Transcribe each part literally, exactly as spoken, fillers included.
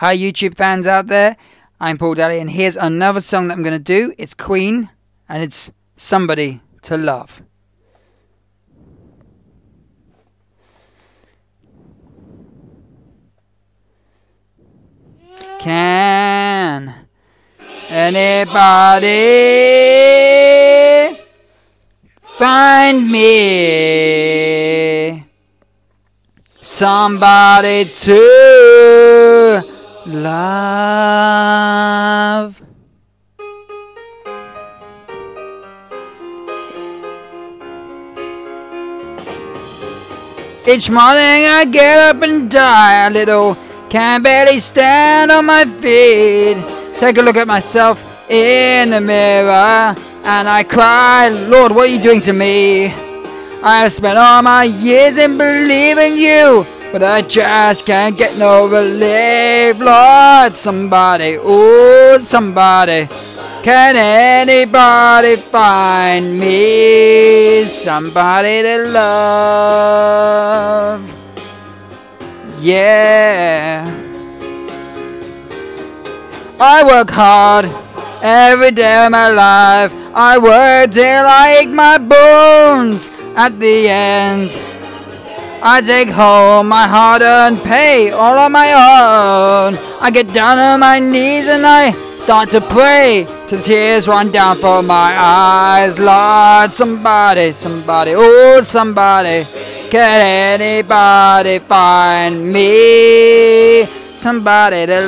Hi YouTube fans out there, I'm Paul Daly and here's another song that I'm going to do. It's Queen and it's Somebody to Love. Can anybody find me somebody to love? Each morning I get up and die a little, can barely stand on my feet. Take a look at myself in the mirror and I cry, Lord, what are you doing to me? I have spent all my years in believing you, but I just can't get no relief. Lord, somebody, ooh, somebody, can anybody find me somebody to love? Yeah. I work hard every day of my life. I work till I ache my bones. At the end, I take home my hard-earned pay all on my own. I get down on my knees and I start to pray till tears run down from my eyes. Lord, somebody, somebody, oh somebody, can anybody find me somebody to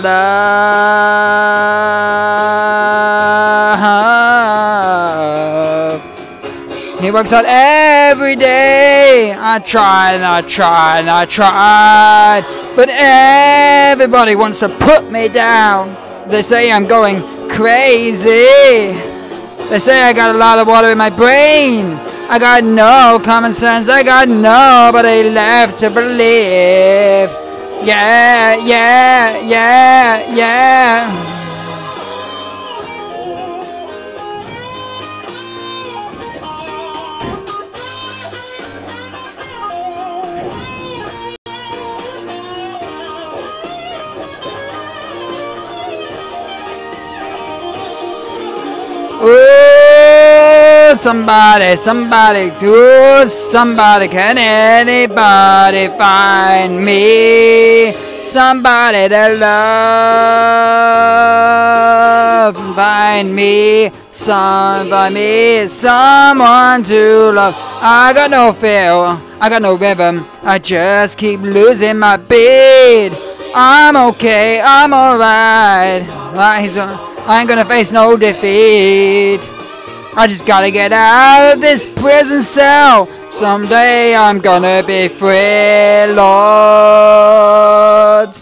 love? He works hard every day. I tried and I tried and I tried, but everybody wants to put me down. They say I'm going crazy. They say I got a lot of water in my brain. I got no common sense. I got nobody left to believe. Yeah, yeah, yeah, yeah. Ooh, somebody, somebody, ooh, somebody, can anybody find me somebody to love? Find me, some, find me someone to love. I got no feel, I got no rhythm, I just keep losing my beat. I'm okay, I'm alright. He's I ain't gonna face no defeat. I just gotta get out of this prison cell. Someday I'm gonna be free, Lord.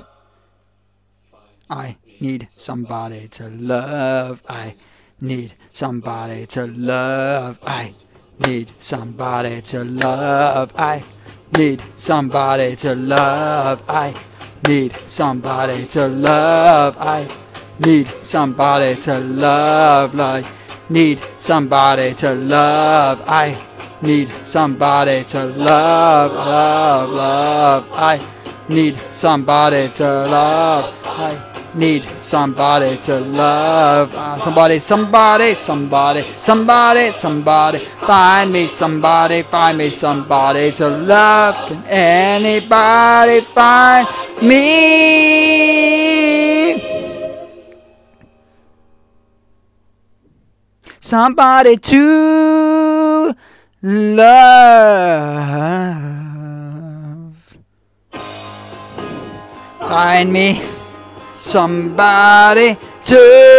I need somebody to love. I need somebody to love. I need somebody to love. I need somebody to love. I need somebody to love. I need somebody to love, like, need somebody to love, I need somebody to love, love, love, I need somebody to love, I need somebody to love, uh, somebody, somebody, somebody, somebody, somebody, find me somebody, find me somebody to love, can anybody find me somebody to love? Find me somebody to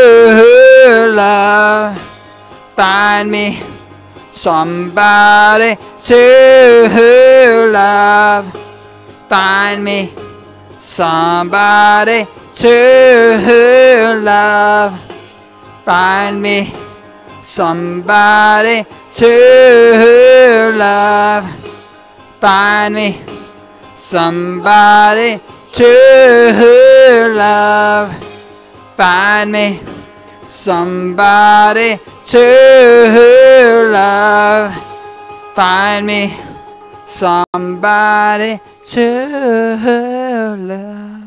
love. Find me somebody to love. Find me somebody to love. Find me somebody to love. Find me somebody to love. Find me somebody to love. Find me somebody to love.